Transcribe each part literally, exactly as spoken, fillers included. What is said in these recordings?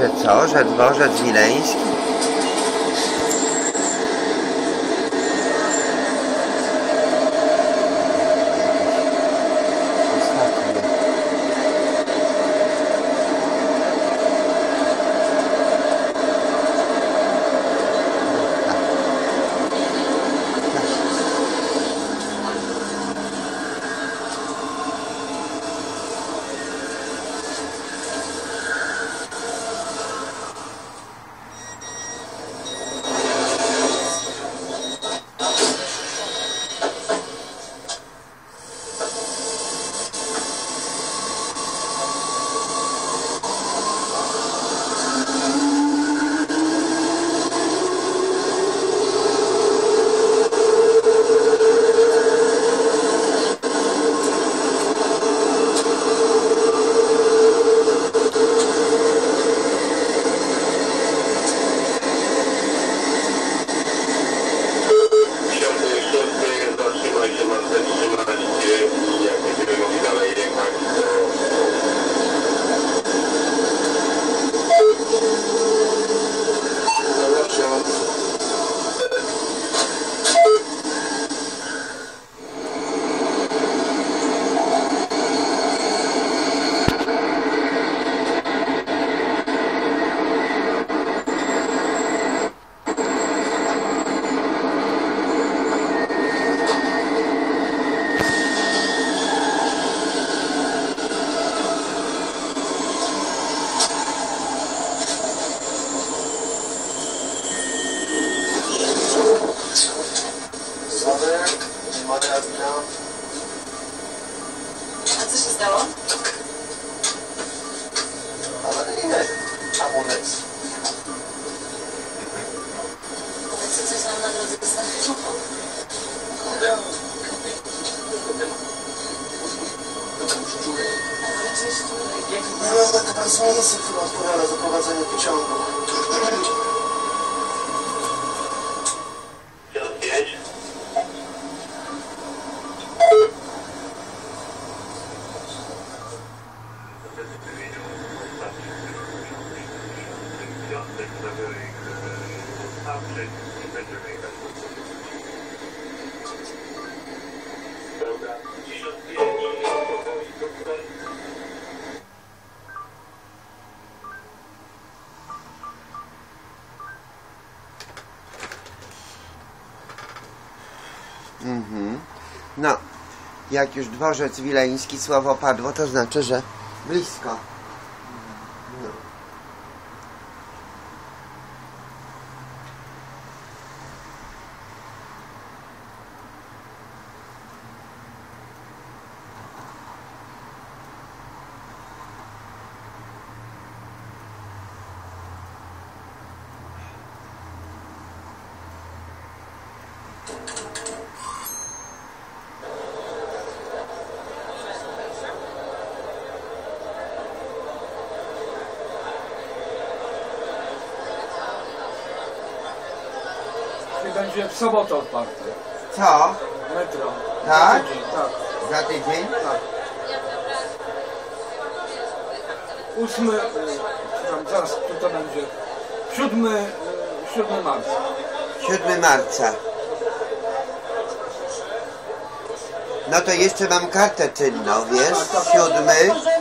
Że co? Że dworzec wileński? A co się stało? Awaryjne. Amunicji. Co coś nam na drodze stanęło? Ale czy szczurek? No, taka transmisja, która odpowiada za prowadzenie pociągu. Mhm. No, jak już dworzec wileński słowo padło, to znaczy, że blisko. No. Będzie w sobotę otwarte. Co? Metro. Tak? Za tydzień, tak. Za tydzień? Tak. Ósmy, tam zaraz tu to będzie. Siódmy, siódmy marca. siódmego marca. No to jeszcze mam kartę czynną, wiesz? Siódmy.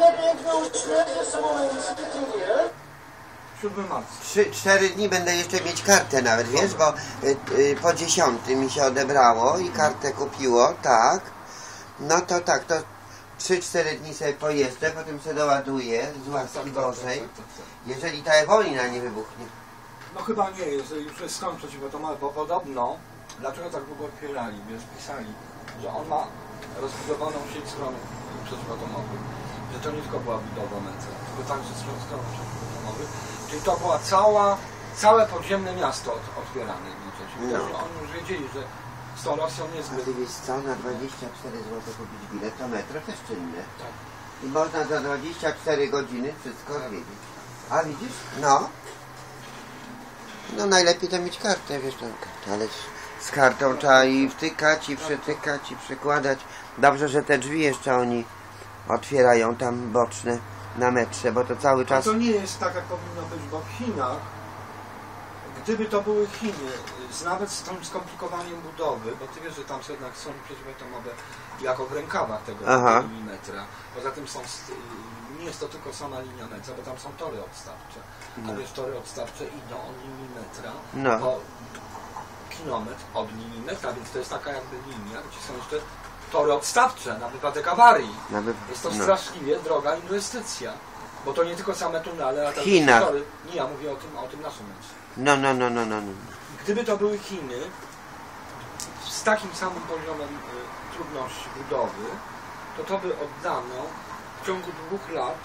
siódmego marca. Trzy, cztery dni będę jeszcze mieć kartę nawet, wiesz, bo y, y, po dziesiątym mi się odebrało i kartę kupiło, tak. No to tak, to trzy cztery dni sobie pojeżdżę, potem sobie doładuję z łaski Bożej, jeżeli ta wojna nie wybuchnie. No chyba nie jest, już jest stan przeciwatomowy, bo podobno, dlaczego tak długo otwierali, wiesz, pisali, że on ma rozbudowaną sieć schronów przeciwatomowych, że to nie tylko była budowa Menca, tylko także schronów przeciwatomowych, czyli to była cała, całe podziemne miasto od, otwierane jednocześnie. No. Także oni już wiedzieli, że z tą Rosją A niezbyt... ty wiesz co, na dwadzieścia cztery złote kupić bilet, to metro też czynne. Tak. I można za dwadzieścia cztery godziny wszystko zwiedzić. A widzisz? No. No najlepiej to mieć kartę, wiesz, tam kartę, ale z, z kartą trzeba i wtykać, i przytykać, i przykładać. Dobrze, że te drzwi jeszcze oni otwierają tam boczne. na metrze, bo to cały A czas... to nie jest tak, jak powinno być, bo w Chinach, gdyby to były Chiny, z nawet z tym skomplikowaniem budowy, bo ty wiesz, że tam są jednak są przeciwatomowe jako w rękawach tego Aha. milimetra. Poza tym są, nie jest to tylko sama linia metra, bo tam są tory odstawcze. A No. wiesz, tory odstawcze idą od linii metra No. po kilometr od linii metra, więc to jest taka jakby linia, gdzie są jeszcze tory odstawcze na wypadek awarii. Nawet, Jest to no. straszliwie droga inwestycja. Bo to nie tylko same tunele, ale W też Chinach. tory. Nie, ja mówię o tym, o tym naszym metrze. No, no, no, no, no, no. Gdyby to były Chiny z takim samym poziomem y, trudności budowy, to to by oddano w ciągu dwóch lat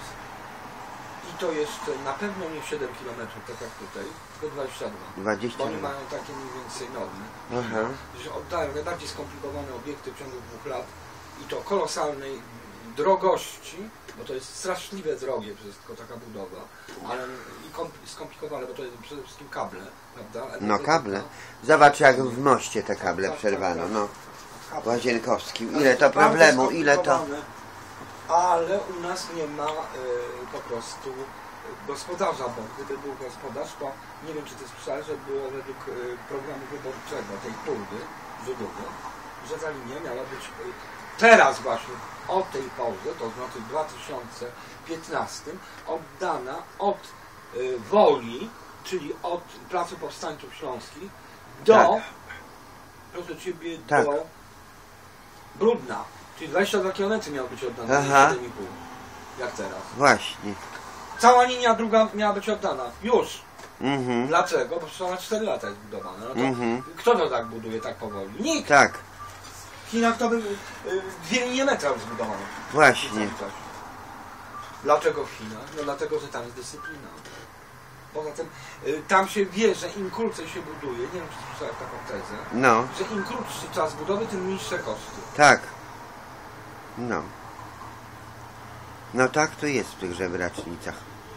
i to jeszcze na pewno nie siedem kilometrów, tak jak tutaj, tylko dwadzieścia dwa. dwadzieścia Bo oni dwa. mają takie mniej więcej normy, Aha. że oddają najbardziej skomplikowane obiekty w ciągu dwóch lat i to kolosalnej drogości, bo to jest straszliwie drogie wszystko, taka budowa, ale i kom- skomplikowane, bo to jest przede wszystkim kable, prawda? No kable. Zobacz jak w moście te kable przerwano, no. Kable. Łazienkowskim. Ile to Bardzo problemu, ile to... skomplikowane, ale u nas nie ma y, po prostu gospodarza, bo gdyby był gospodarz, to nie wiem, czy ty słyszałeś, że było według y, programu wyborczego tej Turby, Żydowy, że ta linia miała być y, teraz właśnie o tej porze, to znaczy w dwa tysiące piętnastym, oddana od y, Woli, czyli od Placu Powstańców Śląskich do, Tak. proszę Ciebie, Tak. do Brudna, czyli dwadzieścia dwa kilometry miało być oddane, Aha. siedem i pół, jak teraz. Właśnie. Cała linia druga miała być oddana, już. Mhm. Dlaczego? Bo przecież ona cztery lata jest budowana. No to Mhm. kto to tak buduje tak powoli? Nikt. Tak, W Chinach to by y, dwie linie metra już zbudowano. właśnie. Dlaczego w Chinach? No dlatego, że tam jest dyscyplina. Poza tym y, tam się wie, że im krócej się buduje, nie wiem, czy słyszałem taką tezę, No, że im krótszy czas budowy, tym niższe koszty. tak. No. No tak to jest w tych żebracznicach.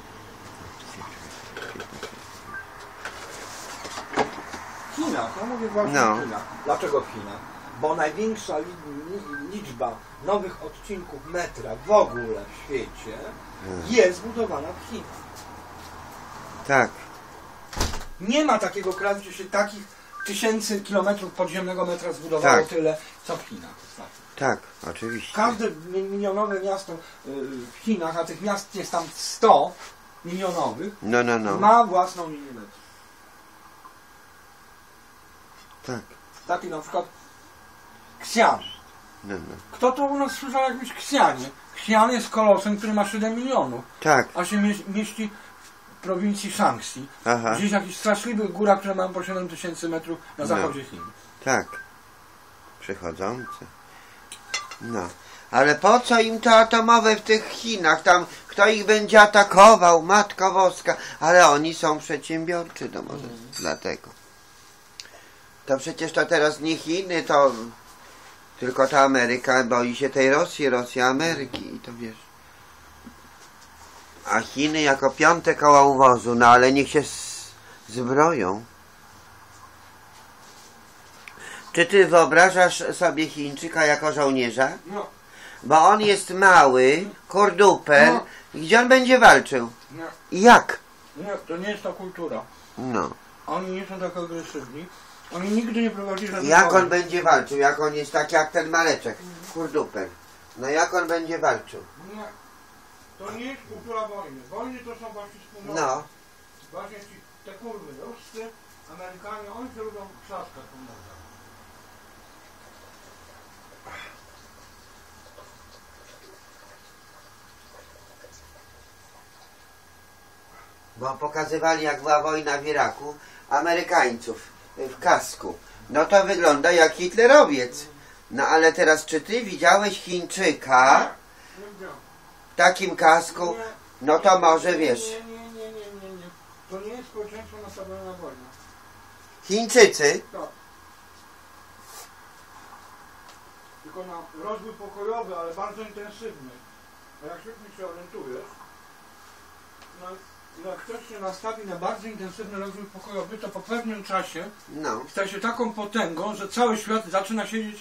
W Chinach, no mówię właśnie No. w Chinach. Dlaczego w Chinach? Bo największa li, li, liczba nowych odcinków metra w ogóle w świecie jest budowana w Chinach. Tak. Nie ma takiego kraju, gdzie się takich tysięcy kilometrów podziemnego metra zbudowało Tak. tyle, co w Chinach. Tak, oczywiście. Każde mi- milionowe miasto y, w Chinach, a tych miast jest tam sto milionowych, No, no, no. ma własną linię metra. Tak. Taki na przykład Xi'an. No, no. Kto to u nas słyszał o jakimś Xi'anie? Xi'an jest kolosem, który ma siedem milionów, Tak. a się mie- mieści w prowincji Shaanxi. Aha. Gdzieś jakiś straszliwy góra, która ma po siedem tysięcy metrów na No. zachodzie Chin. Tak. Przychodzące. No. Ale po co im to atomowe w tych Chinach? Tam kto ich będzie atakował? Matko Boska. Ale oni są przedsiębiorczy, to może dlatego. To przecież to teraz nie Chiny, to tylko ta Ameryka boi się tej Rosji, Rosja Ameryki i to wiesz. A Chiny jako piąte koła uwozu, no ale niech się z- zbroją. Czy ty wyobrażasz sobie Chińczyka jako żołnierza? No, Bo on jest mały, kurduper. No. I gdzie on będzie walczył? nie, I jak? nie, to nie jest ta kultura. No. Oni nie są tak agresywni. Oni nigdy nie prowadzili żadnych Jak wojen. on będzie walczył? Jak on jest taki jak ten Maleczek? Kurduper. No jak on będzie walczył? Nie. To nie jest kultura wojny. Wojny to są właśnie wspólnoty. No. Właśnie ci, te kurwy ruscy, Amerykanie, oni się lubią trzaskać po nogach. Bo pokazywali jak była wojna w Iraku Amerykańców w kasku. No to wygląda jak hitlerowiec. No ale teraz czy ty widziałeś Chińczyka Nie wiem. w takim kasku? No to może wiesz. Nie, nie, nie, nie, nie, nie. To nie jest społeczeństwo nastawione na wojnę. Chińczycy? Tak. Tylko na rozwój pokojowy, ale bardzo intensywny. A jak świetnie się orientujesz, no, jak ktoś się nastawi na bardzo intensywny rozwój pokojowy, to po pewnym czasie No. staje się taką potęgą, że cały świat zaczyna siedzieć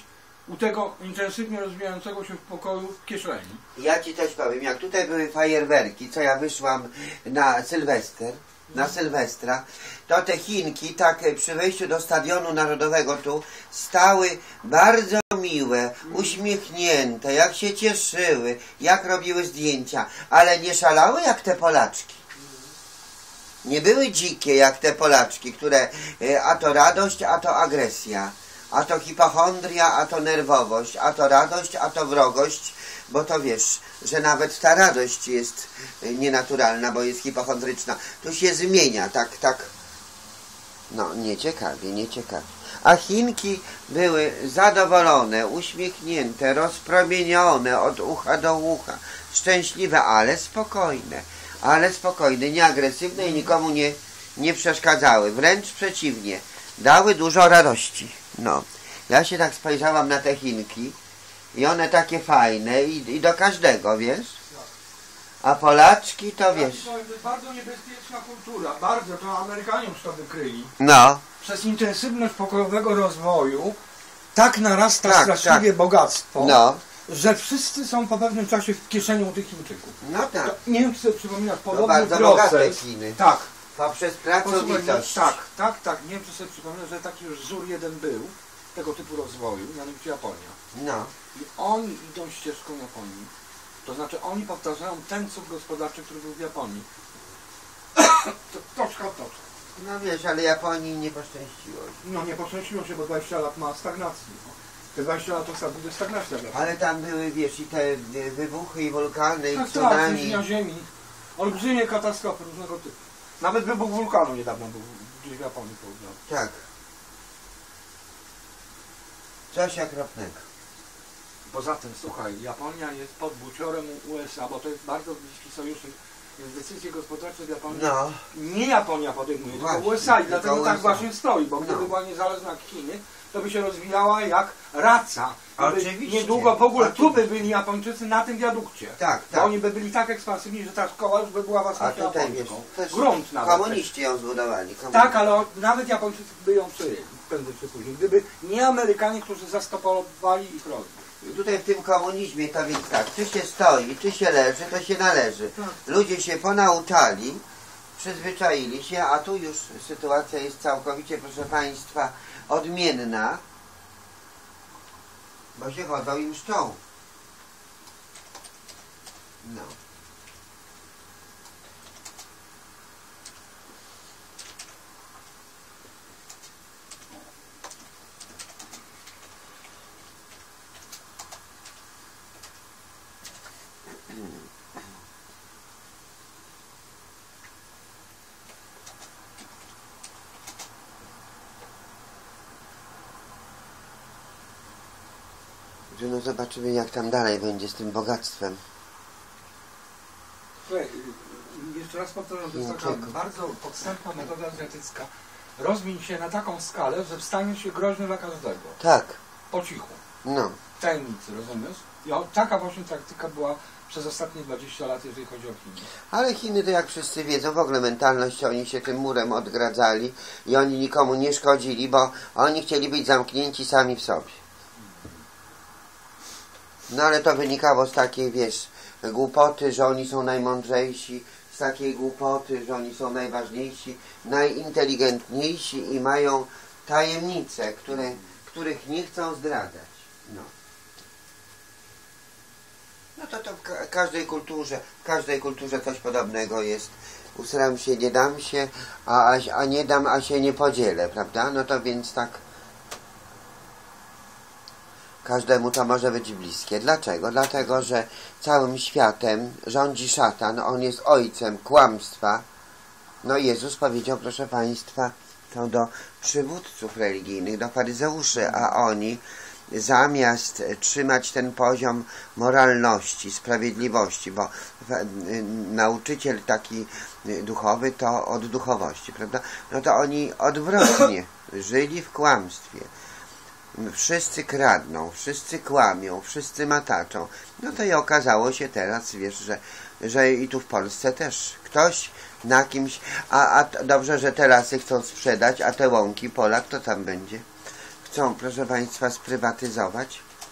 u tego intensywnie rozwijającego się w pokoju w kieszeni. Ja ci coś powiem, jak tutaj były fajerwerki, co ja wyszłam na Sylwester, na Sylwestra, to te Chinki tak przy wejściu do Stadionu Narodowego tu stały bardzo miłe, uśmiechnięte, jak się cieszyły, jak robiły zdjęcia, ale nie szalały jak te Polaczki. Nie były dzikie jak te Polaczki, które a to radość, a to agresja, a to hipochondria, a to nerwowość, a to radość, a to wrogość, bo to wiesz, że nawet ta radość jest nienaturalna, bo jest hipochondryczna. Tu się zmienia, tak, tak. No, nieciekawie, nieciekawie. A Chinki były zadowolone, uśmiechnięte, rozpromienione od ucha do ucha, szczęśliwe, ale spokojne, ale spokojne, nieagresywne i nikomu nie, nie przeszkadzały. Wręcz przeciwnie, dały dużo radości. No, ja się tak spojrzałam na te Chinki i one takie fajne i, i do każdego, wiesz? A Polaczki to wiesz. To jest bardzo niebezpieczna kultura, bardzo, to Amerykanie już to wykryli. No. Przez intensywność pokojowego rozwoju tak narasta Tak, straszliwie tak. bogactwo, No. że wszyscy są po pewnym czasie w kieszeni u tych Chińczyków. No tak. To, nie wiem, czy sobie przypominasz To podobny bardzo bogate proces. Chiny. Tak. Poprzez Posłuchaj, pracowitość. tak, tak, tak. Nie wiem, czy sobie przypominasz, że taki już wzór jeden był tego typu rozwoju, mianowicie Japonia. No. I oni idą ścieżką Japonii. To znaczy oni powtarzają ten cud gospodarczy, który był w Japonii. To toczka w toczkę. No wiesz, ale Japonii nie poszczęściło. No nie poszczęściło się, bo dwadzieścia lat ma stagnacji. Te dwadzieścia lat to będzie stagnacja. Ale tam były, wiesz, i te wybuchy i wulkany, i Tak, tak, tsunami. trzęsienia ziemi. Olbrzymie katastrofy różnego typu. Nawet wybuch wulkanu niedawno był gdzieś w Japonii południowej. Tak. Coś okropnego. Poza tym, słuchaj, Japonia jest pod buciorem U S A, bo to jest bardzo bliski sojusznik, więc decyzje gospodarcze w Japonii No. nie Japonia podejmuje, Właśnie, tylko U S A i tylko dlatego U S A. tak właśnie stoi, bo gdyby No. była niezależna jak Chiny, to by się rozwijała jak raca. Gdyby Oczywiście. niedługo w ogóle tu Oczywiście. by byli Japończycy na tym wiadukcie. Tak, Bo tak. oni by byli tak ekspansywni, że ta szkoła już by była A własnością tutaj wiesz, japońską. też Grunt nawet. komuniści ją zbudowali. Komuniści. Tak, ale o- nawet Japończycy by ją przyjęli prędzej czy później. Gdyby nie Amerykanie, którzy zastopowali ich rozwój. Tutaj w tym komunizmie to więc tak, czy się stoi, czy się leży, to się należy. Tak. Ludzie się ponauczali, przyzwyczaili się, a tu już sytuacja jest całkowicie, proszę Państwa, odmienna, bo się chodzą i mszczą. No. No zobaczymy, jak tam dalej będzie z tym bogactwem. Słuchaj, jeszcze raz powtarzam, to jest taka Dlaczego? bardzo podstępna metoda azjatycka. Rozwiń się na taką skalę, że staniesz się groźny dla każdego. Tak, Po cichu. no. Tajemnicy, rozumiesz? I o, taka właśnie taktyka była przez ostatnie dwadzieścia lat, jeżeli chodzi o Chiny. Ale Chiny to jak wszyscy wiedzą, w ogóle mentalność, oni się tym murem odgradzali i oni nikomu nie szkodzili, bo oni chcieli być zamknięci sami w sobie. No ale to wynikało z takiej, wiesz, głupoty, że oni są najmądrzejsi, z takiej głupoty, że oni są najważniejsi, najinteligentniejsi i mają tajemnice, które, których nie chcą zdradzać. No. No to to w ka każdej kulturze, w każdej kulturze coś podobnego jest. Usram się, nie dam się, a, a, a nie dam, a się nie podzielę, prawda? No to więc tak każdemu to może być bliskie. Dlaczego? Dlatego, że całym światem rządzi szatan, on jest ojcem kłamstwa. No Jezus powiedział, proszę Państwa, to do przywódców religijnych, do faryzeuszy, a oni zamiast trzymać ten poziom moralności, sprawiedliwości, bo nauczyciel taki duchowy to od duchowości, prawda? No to oni odwrotnie żyli w kłamstwie. Wszyscy kradną, wszyscy kłamią, wszyscy mataczą. No to i okazało się teraz, wiesz, że, że i tu w Polsce też ktoś na kimś, a, a dobrze, że te lasy chcą sprzedać, a te łąki, pola, kto tam będzie? Chcą, proszę Państwa, sprywatyzować.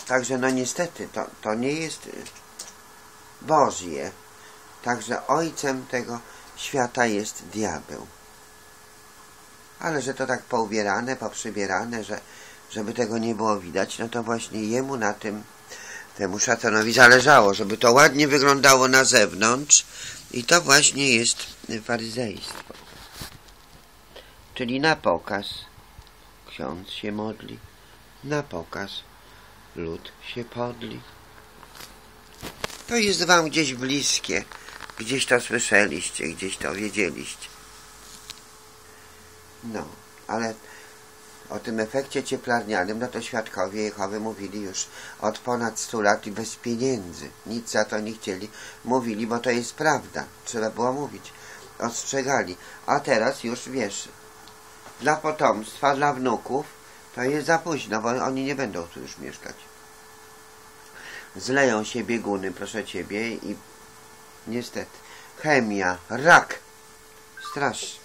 Także no niestety to, to nie jest Bożie. Także ojcem tego świata jest diabeł. Ale że to tak poubierane, poprzybierane, że żeby tego nie było widać, no to właśnie jemu na tym, temu szatanowi zależało, żeby to ładnie wyglądało na zewnątrz i to właśnie jest faryzejstwo. Czyli na pokaz ksiądz się modli, na pokaz lud się podli. To jest wam gdzieś bliskie, gdzieś to słyszeliście, gdzieś to wiedzieliście. No, ale o tym efekcie cieplarnianym, no to świadkowie Jehowy mówili już od ponad stu lat i bez pieniędzy. Nic za to nie chcieli. Mówili, bo to jest prawda. Trzeba było mówić. Ostrzegali. A teraz już wiesz, dla potomstwa, dla wnuków to jest za późno, bo oni nie będą tu już mieszkać. Zleją się bieguny, proszę ciebie, i niestety chemia, rak. Strasznie.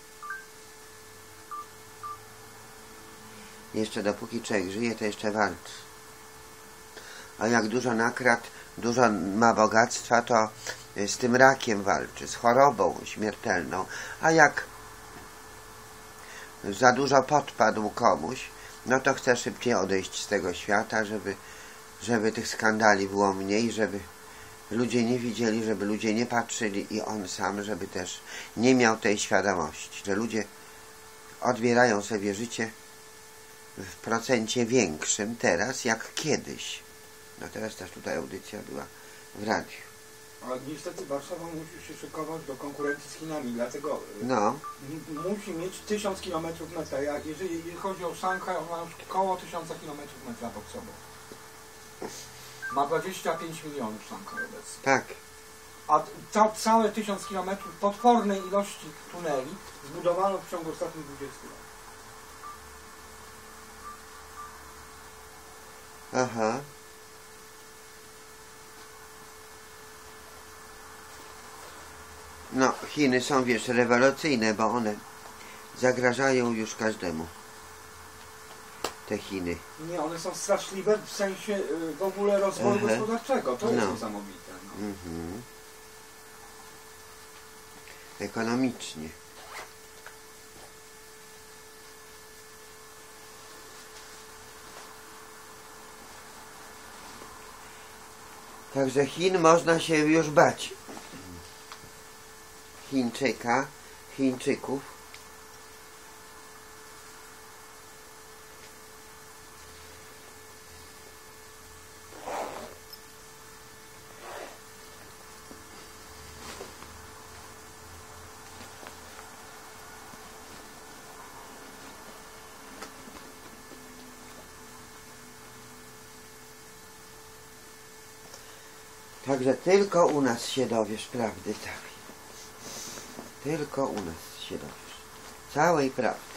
Jeszcze dopóki człowiek żyje, to jeszcze walczy. A jak dużo nakradł, dużo ma bogactwa, to z tym rakiem walczy, z chorobą śmiertelną. A jak za dużo podpadł komuś, no to chce szybciej odejść z tego świata, żeby, żeby tych skandali było mniej, żeby ludzie nie widzieli, żeby ludzie nie patrzyli i on sam, żeby też nie miał tej świadomości, że ludzie odbierają sobie życie w procencie większym teraz jak kiedyś. No teraz też tutaj audycja była w radiu. Ale niestety Warszawa musi się szykować do konkurencji z Chinami, dlatego no. musi mieć tysiąc kilometrów metra. Jak jeżeli, jeżeli chodzi o Szanghaj, on ma już około tysiąca kilometrów metra pod sobą. Ma dwadzieścia pięć milionów Szanghaj obecnie. Tak. A ca całe tysiąc kilometrów potwornej ilości tuneli zbudowano w ciągu ostatnich dwudziestu lat. Aha. No, Chiny są, wiesz, rewolucyjne, bo one zagrażają już każdemu. Te Chiny. Nie, one są straszliwe w sensie y, w ogóle rozwoju Aha. gospodarczego. To jest No. niesamowite. No. Mhm. Ekonomicznie. Także Chin można się już bać. Chińczyka, Chińczyków. Także tylko u nas się dowiesz prawdy całej. Tylko u nas się dowiesz. Całej prawdy.